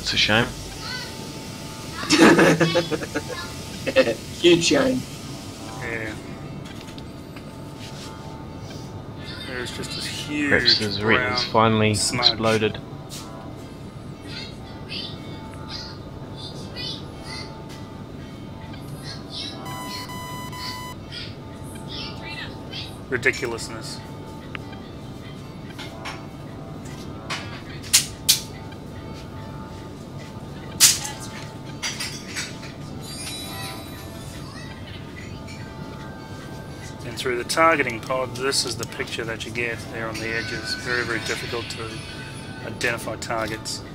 That's a shame. Huge shame. Yeah. There's just this huge Prep's brown has finally smudge. exploded. Ridiculousness. And through the targeting pod, this is the picture that you get there on the edges. Very, very difficult to identify targets.